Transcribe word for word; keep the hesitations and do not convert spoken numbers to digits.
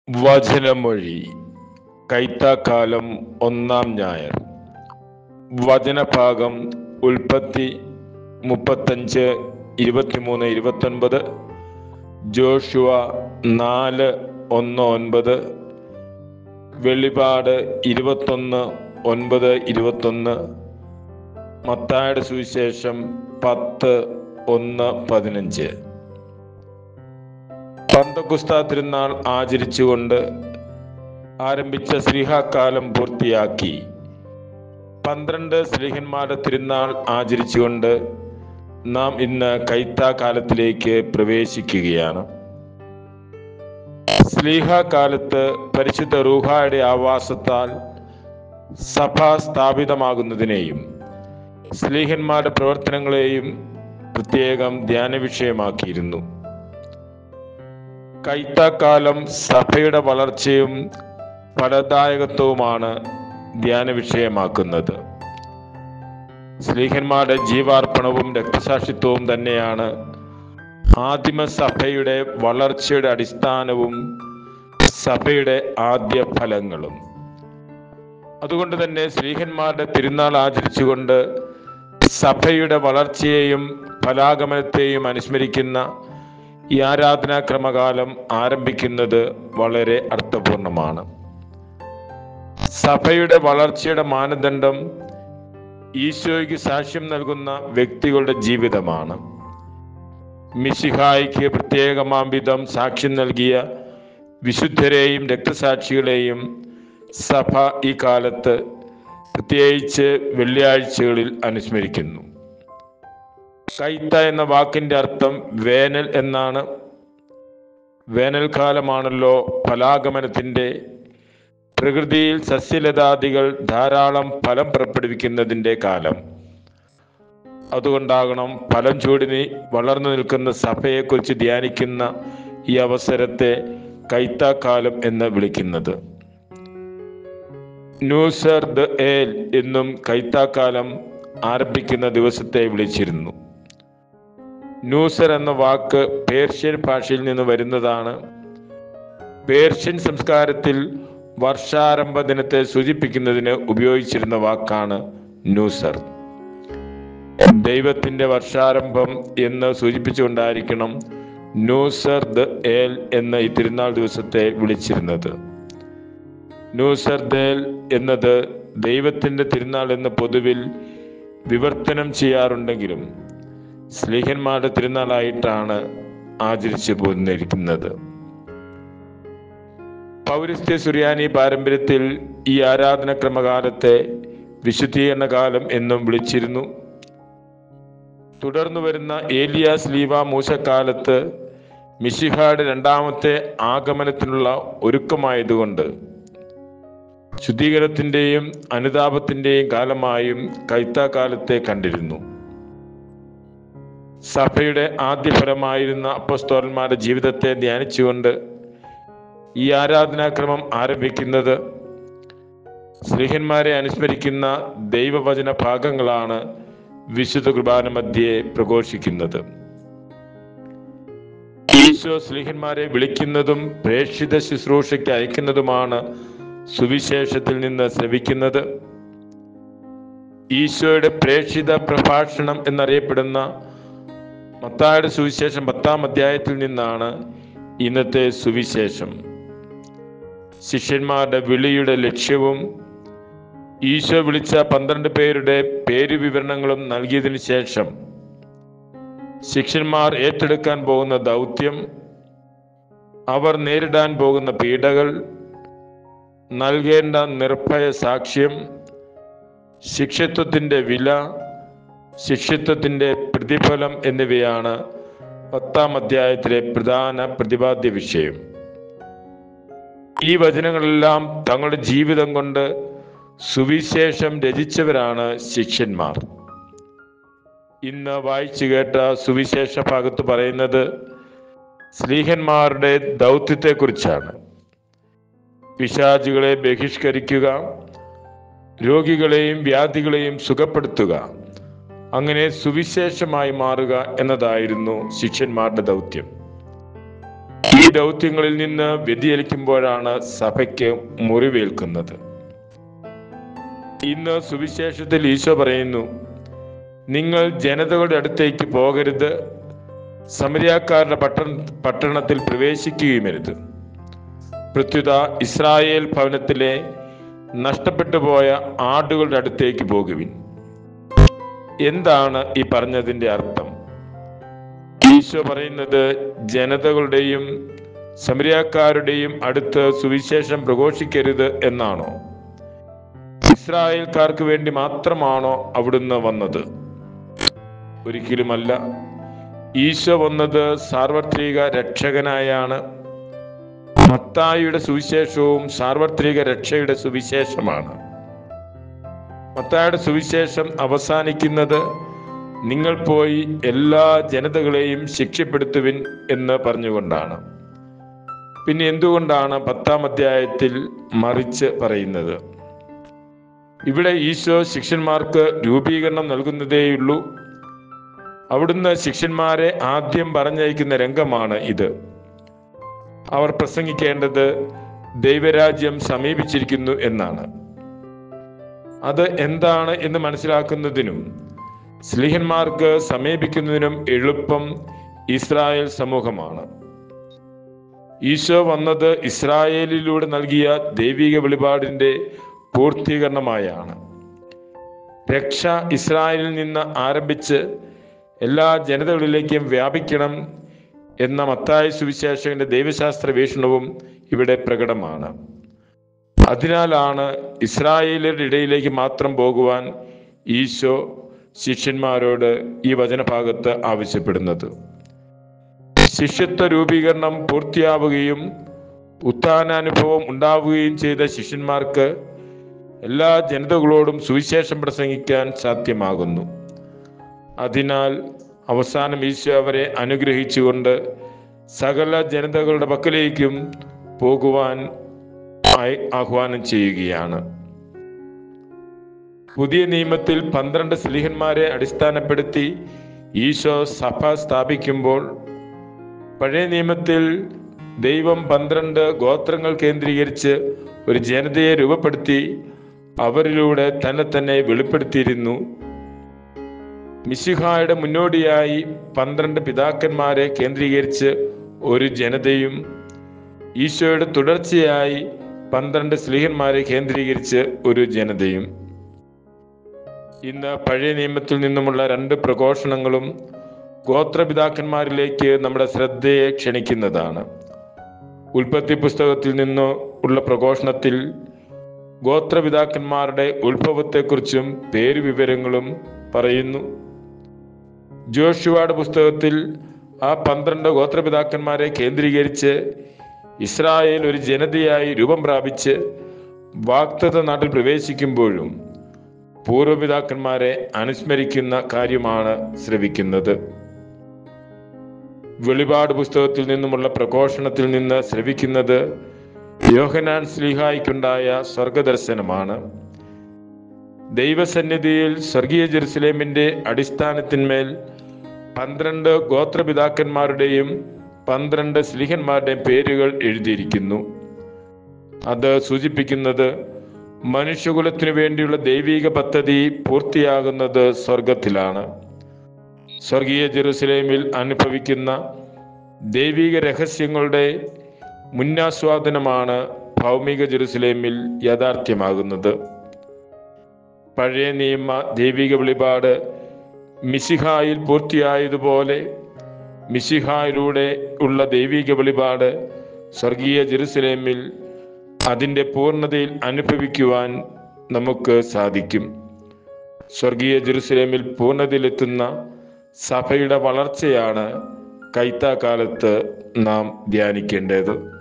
വചനമൊഴി കൈത്താക്കാലം ഒന്നാം ഞായർ. വചനഭാഗം ഉൽപ്പത്തി മുപ്പത്തഞ്ച് ഇരുപത്തിമൂന്ന് ഇരുപത്തൊൻപത്, ജോഷുവ നാല് ഒന്ന് ഒൻപത്, വെളിപാട് ഇരുപത്തൊന്ന് ഒൻപത് ഇരുപത്തൊന്ന്, മത്തായിയുടെ സുവിശേഷം പത്ത് ഒന്ന് പതിനഞ്ച്. പന്തക്കുസ്താ തിരുനാൾ ആചരിച്ചുകൊണ്ട് ആരംഭിച്ച ശ്ലീഹാക്കാലം പൂർത്തിയാക്കി പന്ത്രണ്ട് ശ്ലീഹന്മാരുടെ തിരുനാൾ ആചരിച്ചുകൊണ്ട് നാം ഇന്ന് കൈത്താക്കാലത്തിലേക്ക് പ്രവേശിക്കുകയാണ്. ശ്ലീഹാക്കാലത്ത് പരിശുദ്ധ റൂഹായുടെ ആവാസത്താൽ സഭ സ്ഥാപിതമാകുന്നതിനെയും ശ്ലീഹന്മാരുടെ പ്രവർത്തനങ്ങളെയും പ്രത്യേകം ധ്യാന വിഷയമാക്കിയിരുന്നു. കൈത്താക്കാലം സഭയുടെ വളർച്ചയും ഫലദായകത്വവുമാണ് ധ്യാന വിഷയമാക്കുന്നത്. ശ്ലീഹന്മാരുടെ ജീവാർപ്പണവും രക്തസാക്ഷിത്വവും തന്നെയാണ് ആദിമസഭയുടെ വളർച്ചയുടെ അടിസ്ഥാനവും സഭയുടെ ആദ്യ ഫലങ്ങളും. അതുകൊണ്ട് തന്നെ ശ്ലീഹന്മാരുടെ തിരുനാൾ ആചരിച്ചുകൊണ്ട് സഭയുടെ വളർച്ചയെയും ഫലാഗമനത്തെയും അനുസ്മരിക്കുന്ന ഈ ആരാധനാക്രമകാലം ആരംഭിക്കുന്നത് വളരെ അർത്ഥപൂർണമാണ്. സഭയുടെ വളർച്ചയുടെ മാനദണ്ഡം ഈശോയ്ക്ക് സാക്ഷ്യം നൽകുന്ന വ്യക്തികളുടെ ജീവിതമാണ്. മിശിഹായ്ക്ക് പ്രത്യേകമാംവിധം സാക്ഷ്യം നൽകിയ വിശുദ്ധരെയും രക്തസാക്ഷികളെയും സഭ ഈ കാലത്ത് പ്രത്യേകിച്ച് വെള്ളിയാഴ്ചകളിൽ അനുസ്മരിക്കുന്നു. കൈത്ത എന്ന വാക്കിന്റെ അർത്ഥം വേനൽ എന്നാണ്. വേനൽക്കാലമാണല്ലോ ഫലാഗമനത്തിന്റെ, പ്രകൃതിയിൽ സസ്യലതാദികൾ ധാരാളം ഫലം പുറപ്പെടുവിക്കുന്നതിൻ്റെ കാലം. അതുകൊണ്ടാകണം ഫലം ചൂടി വളർന്നു നിൽക്കുന്ന സഭയെക്കുറിച്ച് ധ്യാനിക്കുന്ന ഈ അവസരത്തെ കൈത്താക്കാലം എന്ന് വിളിക്കുന്നത്. ന്യൂസർ ദ ഏൽ എന്നും കൈത്താക്കാലം ആരംഭിക്കുന്ന ദിവസത്തെ വിളിച്ചിരുന്നു. ന്യൂസർ എന്ന വാക്ക് പേർഷ്യൻ ഭാഷയിൽ നിന്ന് വരുന്നതാണ്. പേർഷ്യൻ സംസ്കാരത്തിൽ വർഷാരംഭ ദിനത്തെ സൂചിപ്പിക്കുന്നതിന് ഉപയോഗിച്ചിരുന്ന വാക്കാണ് ന്യൂസർ. ദൈവത്തിന്റെ വർഷാരംഭം എന്ന് സൂചിപ്പിച്ചുകൊണ്ടായിരിക്കണം ന്യൂസർ ദ ഏൽ എന്ന ഈ തിരുനാൾ ദിവസത്തെ വിളിച്ചിരുന്നത്. ന്യൂസർ ദേൽ എന്നത് ദൈവത്തിന്റെ തിരുനാൾ എന്ന് പൊതുവിൽ വിവർത്തനം ചെയ്യാറുണ്ടെങ്കിലും ശ്ലീഹന്മാരുടെ തിരുനാളായിട്ടാണ് ആചരിച്ചു പോന്നിരിക്കുന്നത്. പൗരസ്ത്യ സുറിയാനി പാരമ്പര്യത്തിൽ ഈ ആരാധനക്രമകാലത്തെ വിശുദ്ധീകരണ കാലം എന്നും വിളിച്ചിരുന്നു. തുടർന്നു വരുന്ന ഏലിയ സ്ലീവ മൂശക്കാലത്ത് മിശിഹായുടെ രണ്ടാമത്തെ ആഗമനത്തിനുള്ള ഒരുക്കമായതുകൊണ്ട് ശുദ്ധീകരണത്തിന്റെയും അനുതാപത്തിന്റെയും കാലമായും കൈത്താക്കാലത്തെ കണ്ടിരുന്നു. സഭയുടെ ആദ്യഫലമായിരുന്ന അപ്പോസ്തലന്മാരുടെ ജീവിതത്തെ ധ്യാനിച്ചുകൊണ്ട് ഈ ആരാധനാക്രമം ആരംഭിക്കുന്നത് ശ്ലീഹന്മാരെ അനുസ്മരിക്കുന്ന ദൈവവചന ഭാഗങ്ങളാണ് വിശുദ്ധ കുർബാന മധ്യേ പ്രഘോഷിക്കുന്നത്. ഈശോ ശ്ലീഹന്മാരെ വിളിക്കുന്നതും പ്രേക്ഷിത ശുശ്രൂഷയ്ക്ക് അയക്കുന്നതുമാണ് സുവിശേഷത്തിൽ നിന്ന് ശ്രവിക്കുന്നത്. ഈശോയുടെ പ്രേക്ഷിത പ്രഭാഷണം എന്നറിയപ്പെടുന്ന മത്തായിയുടെ സുവിശേഷം പത്താം അധ്യായത്തിൽ നിന്നാണ് ഇന്നത്തെ സുവിശേഷം. ശിഷ്യന്മാരുടെ വിളിയുടെ ലക്ഷ്യവും ഈശോ വിളിച്ച പന്ത്രണ്ട് പേരുടെ പേരു വിവരണങ്ങളും നൽകിയതിനു ശേഷം ശിഷ്യന്മാർ ഏറ്റെടുക്കാൻ പോകുന്ന ദൗത്യം, അവർ നേരിടാൻ പോകുന്ന പീഡകൾ, നൽകേണ്ട നിർഭയ സാക്ഷ്യം, ശിഷ്യത്വത്തിന്റെ വില, ശിഷ്യത്വത്തിന്റെ പ്രതിഫലം എന്നിവയാണ് പത്താം അധ്യായത്തിലെ പ്രധാന പ്രതിപാദ്യ വിഷയം. ഈ വചനങ്ങളെല്ലാം തങ്ങളുടെ ജീവിതം കൊണ്ട് സുവിശേഷം രചിച്ചവരാണ് ശിഷ്യന്മാർ. ഇന്ന് വായിച്ചു കേട്ട സുവിശേഷ ഭാഗത്ത് പറയുന്നത് ശ്ലീഹന്മാരുടെ ദൗത്യത്തെക്കുറിച്ചാണ്. പിശാചുകളെ ബഹിഷ്കരിക്കുക, രോഗികളെയും വ്യാധികളെയും സുഖപ്പെടുത്തുക, അങ്ങനെ സുവിശേഷമായി മാറുക എന്നതായിരുന്നു ശിഷ്യന്മാരുടെ ദൗത്യം. ഈ ദൗത്യങ്ങളിൽ നിന്ന് വ്യതിചലിക്കുമ്പോഴാണ് സഭയ്ക്ക് മുറിവേൽക്കുന്നത്. ഇന്ന് സുവിശേഷത്തിൽ ഈശോ പറയുന്നു, നിങ്ങൾ ജനതകളുടെ അടുത്തേക്ക് പോകരുത്, സമരിയാക്കാരുടെ പട്ടണ പട്ടണത്തിൽ പ്രവേശിക്കുകയുമരുത്. പ്രത്യുത ഇസ്രായേൽ ഭവനത്തിലെ നഷ്ടപ്പെട്ടു പോയ ആടുകളുടെ അടുത്തേക്ക് പോകുവിൻ. എന്താണ് ഈ പറഞ്ഞതിൻ്റെ അർത്ഥം? ഈശോ പറയുന്നത് ജനതകളുടെയും സമരിയാക്കാരുടെയും അടുത്ത് സുവിശേഷം പ്രഘോഷിക്കരുത് എന്നാണോ? ഇസ്രായേൽക്കാർക്ക് വേണ്ടി മാത്രമാണോ അവിടുന്ന് വന്നത്? ഒരിക്കലുമല്ല. ഈശോ വന്നത് സാർവത്രിക രക്ഷകനായാണ്. മത്തായിയുടെ സുവിശേഷവും സാർവത്രിക രക്ഷയുടെ സുവിശേഷമാണ്. മത്തായിയുടെ സുവിശേഷം അവസാനിക്കുന്നത് നിങ്ങൾ പോയി എല്ലാ ജനതകളെയും ശിക്ഷപ്പെടുത്തുവിൻ എന്ന് പറഞ്ഞുകൊണ്ടാണ്. പിന്നെ എന്തുകൊണ്ടാണ് പത്താം അധ്യായത്തിൽ മറിച്ച് പറയുന്നത്? ഇവിടെ ഈശോ ശിഷ്യന്മാർക്ക് രൂപീകരണം നൽകുന്നതേയുള്ളൂ. അവിടുന്ന് ശിഷ്യന്മാരെ ആദ്യം പറഞ്ഞയക്കുന്ന രംഗമാണ് ഇത്. അവർ പ്രസംഗിക്കേണ്ടത് ദൈവരാജ്യം സമീപിച്ചിരിക്കുന്നു എന്നാണ്. അത് എന്താണ് എന്ന് മനസ്സിലാക്കുന്നതിനും സ്ലീഹന്മാർക്ക് സമീപിക്കുന്നതിനും എളുപ്പം ഇസ്രായേൽ സമൂഹമാണ്. ഈശോ വന്നത് ഇസ്രായേലിലൂടെ നൽകിയ ദൈവിക വെളിപാടിന്റെ പൂർത്തീകരണമായാണ്. രക്ഷ ഇസ്രായേലിൽ നിന്ന് ആരംഭിച്ച് എല്ലാ ജനതകളിലേക്കും വ്യാപിക്കണം എന്ന മത്തായി സുവിശേഷകന്റെ ദൈവശാസ്ത്ര വീക്ഷണവും ഇവിടെ പ്രകടമാണ്. അതിനാലാണ് ഇസ്രായേലിന്റെ ഇടയിലേക്ക് മാത്രം പോകുവാൻ ഈശോ ശിഷ്യന്മാരോട് ഈ വചനഭാഗത്ത് ആവശ്യപ്പെടുന്നത്. ശിഷ്യത്വ രൂപീകരണം പൂർത്തിയാവുകയും ഉത്ഥാനാനുഭവം ഉണ്ടാവുകയും ചെയ്ത ശിഷ്യന്മാർക്ക് എല്ലാ ജനതകളോടും സുവിശേഷം പ്രസംഗിക്കാൻ സാധ്യമാകുന്നു. അതിനാൽ അവസാനം ഈശോ അവരെ അനുഗ്രഹിച്ചുകൊണ്ട് സകല ജനതകളുടെ പക്കലേക്കും പോകുവാൻ ആഹ്വാനം ചെയ്യുകയാണ്. പുതിയ നിയമത്തിൽ പന്ത്രണ്ട് സ്ലീഹന്മാരെ അടിസ്ഥാനപ്പെടുത്തി ഈശോ സഭ സ്ഥാപിക്കുമ്പോൾ, പഴയ നിയമത്തിൽ ദൈവം പന്ത്രണ്ട് ഗോത്രങ്ങൾ കേന്ദ്രീകരിച്ച് ഒരു ജനതയെ രൂപപ്പെടുത്തി അവരിലൂടെ തന്നെ തന്നെ വെളിപ്പെടുത്തിയിരുന്നു. മിശിഹായുടെ മുന്നോടിയായി പന്ത്രണ്ട് പിതാക്കന്മാരെ കേന്ദ്രീകരിച്ച് ഒരു ജനതയും, ഈശോയുടെ തുടർച്ചയായി പന്ത്രണ്ട് സ്ലീഹന്മാരെ കേന്ദ്രീകരിച്ച് ഒരു ജനതയും. ഇന്ന് പഴയ നിയമത്തിൽ നിന്നുമുള്ള രണ്ട് പ്രഘോഷണങ്ങളും ഗോത്രപിതാക്കന്മാരിലേക്ക് നമ്മുടെ ശ്രദ്ധയെ ക്ഷണിക്കുന്നതാണ്. ഉൽപ്പത്തി പുസ്തകത്തിൽ നിന്ന് ഉള്ള പ്രഘോഷണത്തിൽ ഗോത്രപിതാക്കന്മാരുടെ ഉത്ഭവത്തെക്കുറിച്ചും പേരുവിവരങ്ങളും പറയുന്നു. ജോഷുവയുടെ പുസ്തകത്തിൽ ആ പന്ത്രണ്ട് ഗോത്രപിതാക്കന്മാരെ കേന്ദ്രീകരിച്ച് ഇസ്രായേൽ ഒരു ജനതയായി രൂപം പ്രാപിച്ച് വാഗ്ദത്ത നാട്ടിൽ പ്രവേശിക്കുമ്പോഴും പൂർവ്വപിതാക്കന്മാരെ അനുസ്മരിക്കുന്ന കാര്യമാണ് ശ്രവിക്കുന്നത്. വെളിപാട് പുസ്തകത്തിൽ നിന്നുമുള്ള പ്രഘോഷണത്തിൽ നിന്ന് ശ്രവിക്കുന്നത് യോഹന്നാൻ ശ്ലീഹായ്ക്കുണ്ടായ സ്വർഗദർശനമാണ്. ദൈവസന്നിധിയിൽ സ്വർഗീയ ജെറുസലേമിന്റെ അടിസ്ഥാനത്തിന്മേൽ പന്ത്രണ്ട് ഗോത്രപിതാക്കന്മാരുടെയും പന്ത്രണ്ട് സ്ലീഹന്മാരുടെയും പേരുകൾ എഴുതിയിരിക്കുന്നു. അത് സൂചിപ്പിക്കുന്നത് മനുഷ്യകുലത്തിനു വേണ്ടിയുള്ള ദൈവിക പദ്ധതി പൂർത്തിയാകുന്നത് സ്വർഗത്തിലാണ്. സ്വർഗീയ ജെറുസലേമിൽ അനുഭവിക്കുന്ന ദൈവിക രഹസ്യങ്ങളുടെ മുന്നാസ്വാദനമാണ് ഭൗമിക ജെറുസലേമിൽ യാഥാർത്ഥ്യമാകുന്നത്. പഴയ നിയമ ദൈവിക വെളിപാട് മിശിഹായിൽ പൂർത്തിയായതുപോലെ മിശിഹായിലൂടെ ഉള്ള ദൈവിക വെളിപാട് സ്വർഗീയ ജെറുസലേമിൽ അതിൻ്റെ പൂർണ്ണതയിൽ അനുഭവിക്കുവാൻ നമുക്ക് സാധിക്കും. സ്വർഗീയ ജെറുസലേമിൽ പൂർണ്ണതയിലെത്തുന്ന സഭയുടെ വളർച്ചയാണ് കൈത്താക്കാലത്ത് നാം ധ്യാനിക്കേണ്ടത്.